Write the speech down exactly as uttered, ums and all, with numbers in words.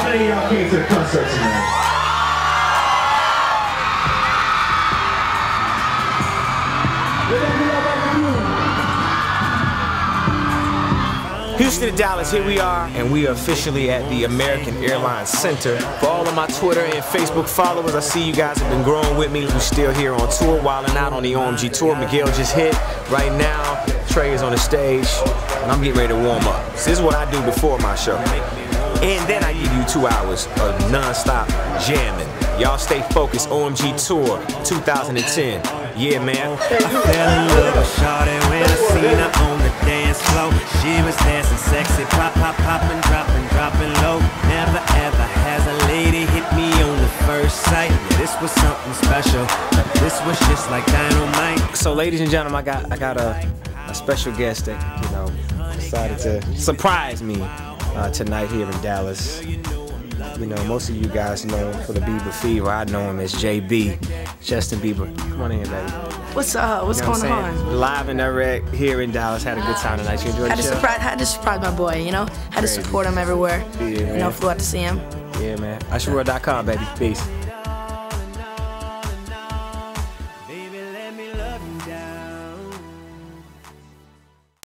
many of y'all came to the concert tonight? Houston to Dallas, here we are, and we are officially at the American Airlines Center. For all of my Twitter and Facebook followers, I see you guys have been growing with me. We're still here on tour, wilding out on the O M G tour. Miguel just hit. Right now, Trey is on the stage, and I'm getting ready to warm up. This is what I do before my show. And then I give you two hours of non-stop jamming. Y'all stay focused, O M G Tour two thousand ten. Yeah, man. I fell in love with Shawty when I seen her on the dance floor. She was dancing sexy, pop, pop, poppin', dropping, dropping low. Never ever has a lady hit me on the first sight. Yeah, this was something special. This was just like dynamite. So, ladies and gentlemen, I got I got a, a special guest that, you know, decided to surprise me uh, tonight here in Dallas. You know, most of you guys know him for the Bieber Fever. I know him as J B, Justin Bieber. Come on in, baby. What's up? What's you know going what on? Live and direct here in Dallas. Had a good time tonight. You enjoyed Had the to show? surprise, had to surprise my boy. You know, had to Crazy. support him everywhere. Yeah, you know, man. flew out to see him. Yeah, man. Ashura dot com, baby. Peace.